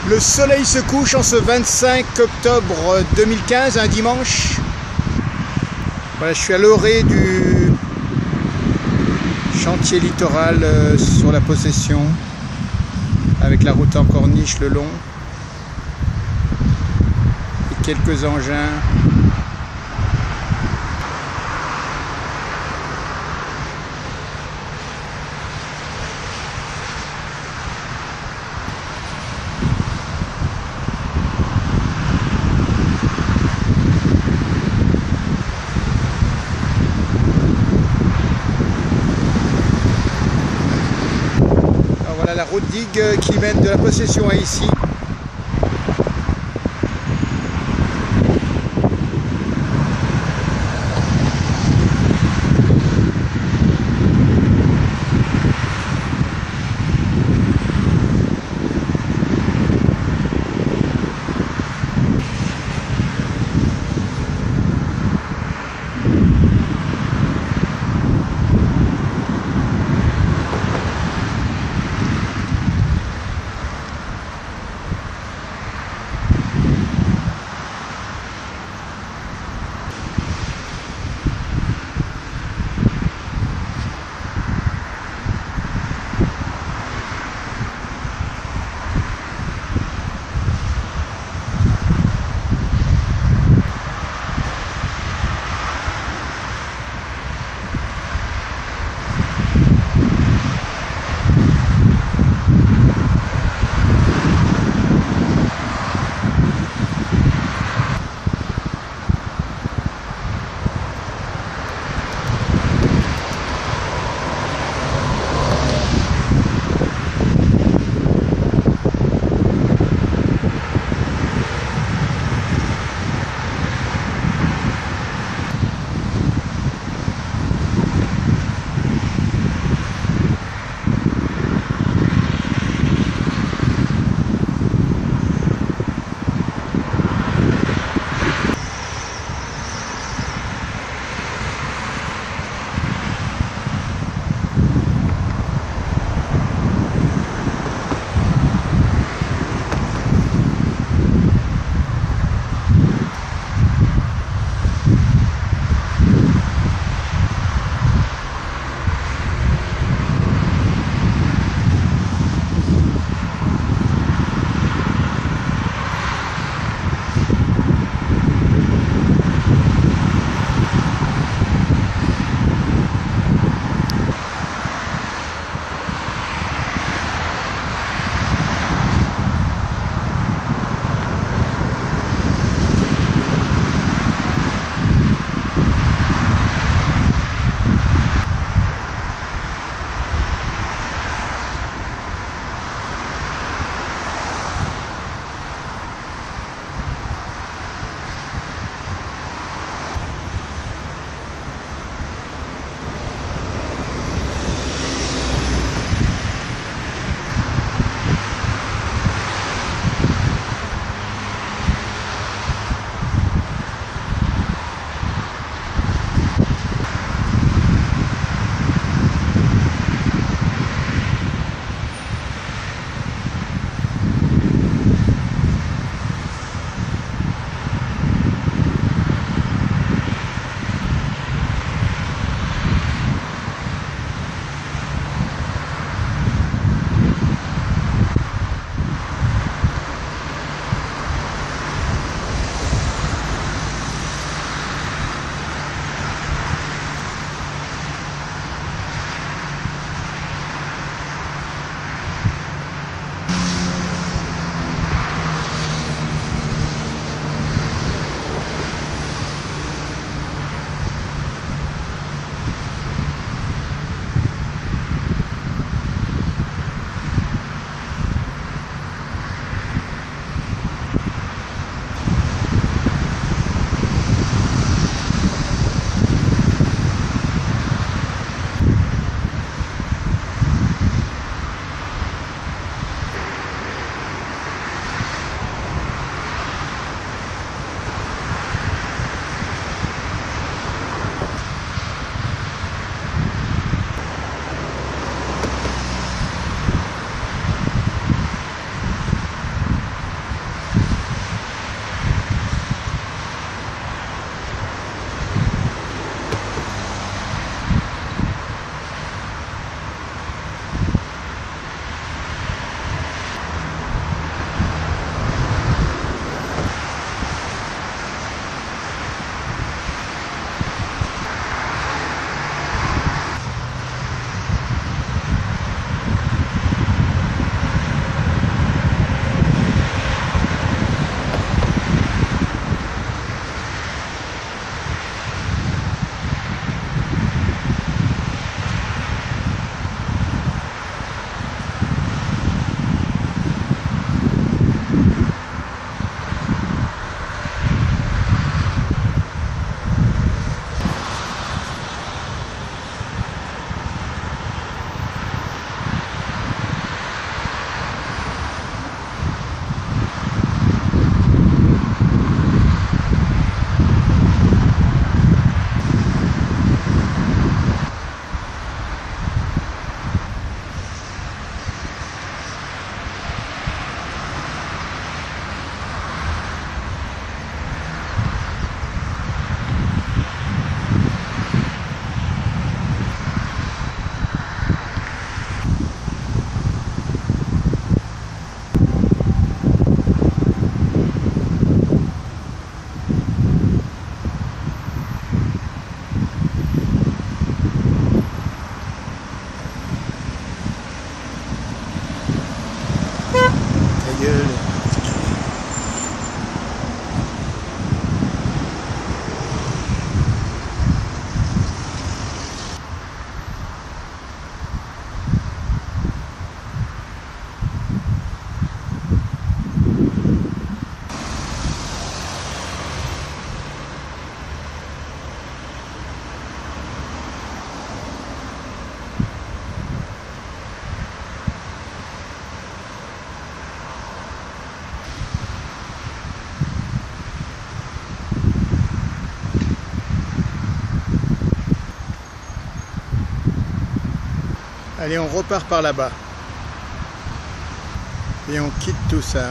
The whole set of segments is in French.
Le soleil se couche en ce 25 octobre 2015, un dimanche. Voilà, je suis à l'orée du chantier littoral sur la Possession, avec la route en corniche le long et quelques engins. Voilà la route digue qui mène de la Possession à ici. Allez, on repart par là-bas. Et on quitte tout ça.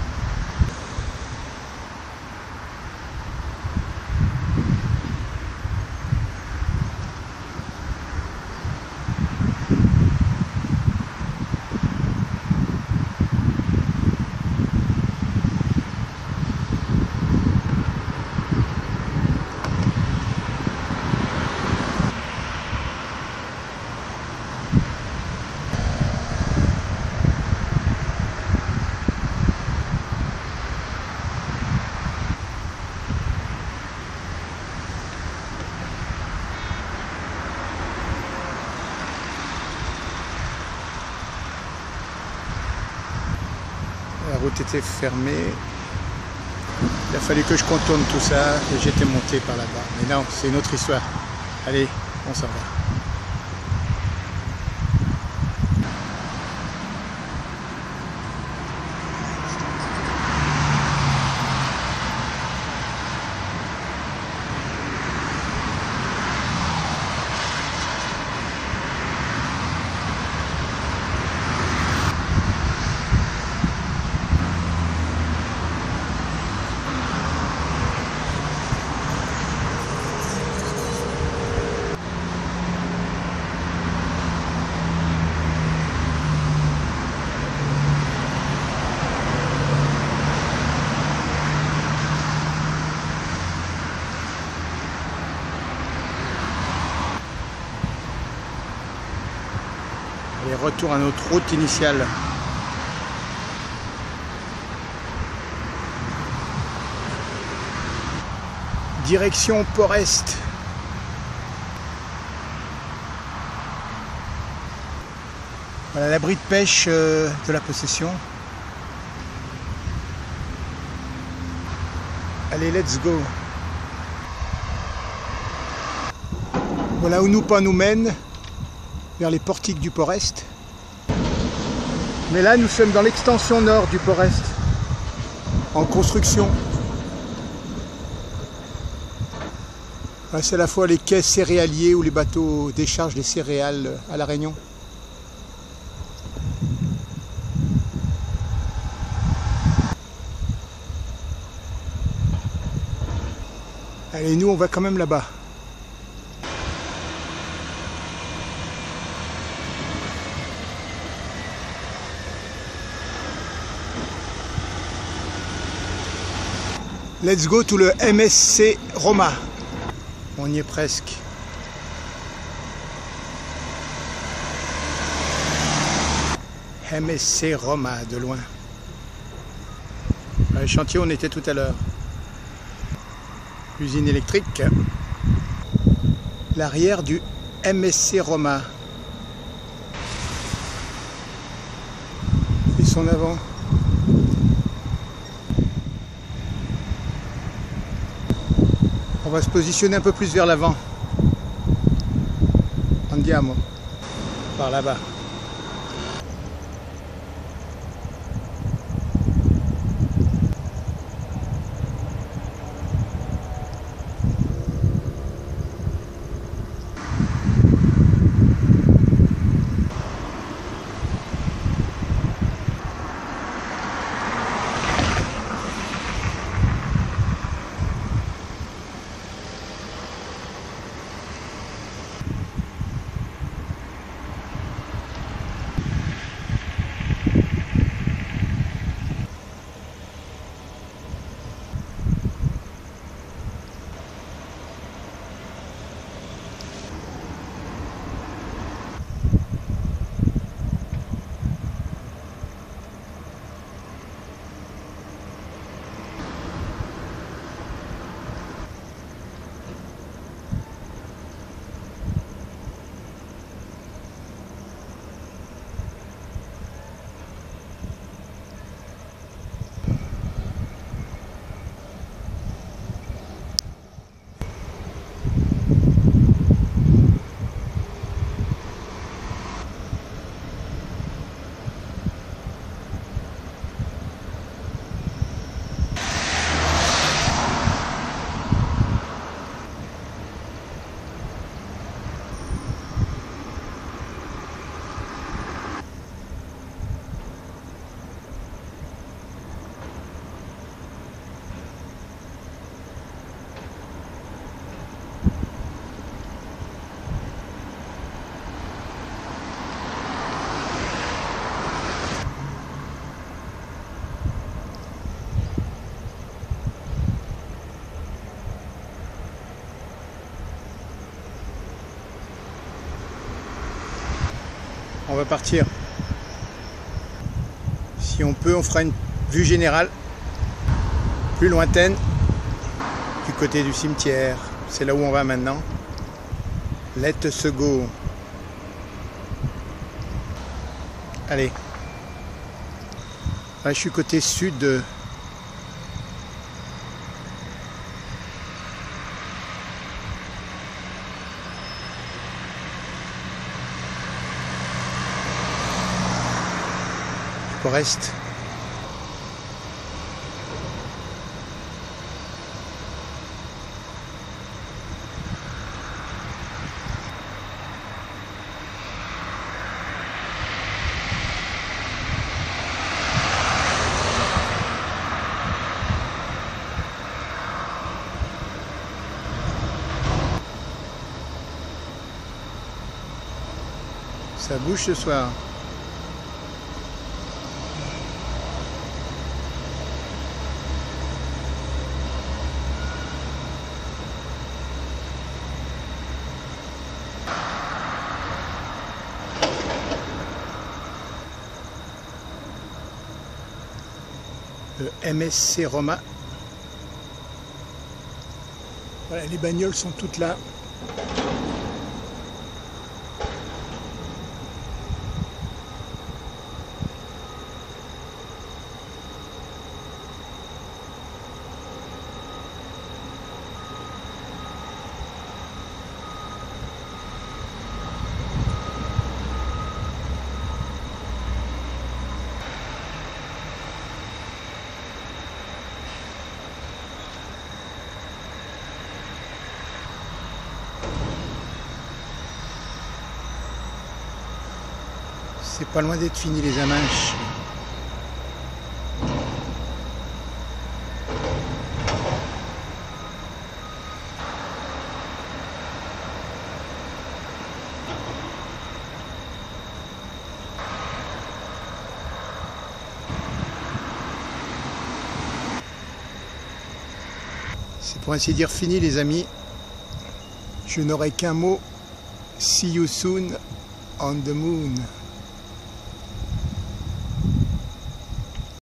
La route était fermée. Il a fallu que je contourne tout ça et j'étais monté par là-bas. Mais non, c'est une autre histoire. Allez, on s'en va. Et retour à notre route initiale. Direction Port-Est. Voilà l'abri de pêche de la possession. Allez, let's go. Voilà où nous pas nous mène. Vers les portiques du Port-Est. Mais là, nous sommes dans l'extension nord du Port-Est, en construction. C'est à la fois les quais céréaliers où les bateaux déchargent les céréales à La Réunion. Allez, nous, on va quand même là-bas. Let's go to le MSC Roma. On y est presque. MSC Roma, de loin. Le chantier où on était tout à l'heure. Usine électrique. L'arrière du MSC Roma. Et son avant. On va se positionner un peu plus vers l'avant. Andiamo. Par là-bas. On va partir. Si on peut, on fera une vue générale plus lointaine du côté du cimetière. C'est là où on va maintenant. Let's go. Allez. Là, je suis côté sud du Porest. Ça bouge ce soir. Le MSC Roma. Voilà, les bagnoles sont toutes là. C'est pas loin d'être fini les Amanches. C'est pour ainsi dire fini les amis. Je n'aurai qu'un mot. See you soon on the moon.